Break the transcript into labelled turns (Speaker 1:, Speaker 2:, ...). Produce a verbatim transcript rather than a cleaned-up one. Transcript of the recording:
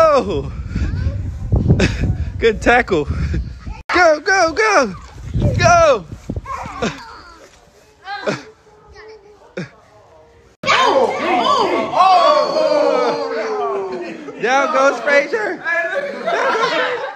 Speaker 1: Oh! Good tackle. Go, go, go! Go! Down goes Frazier. Down goes Frazier.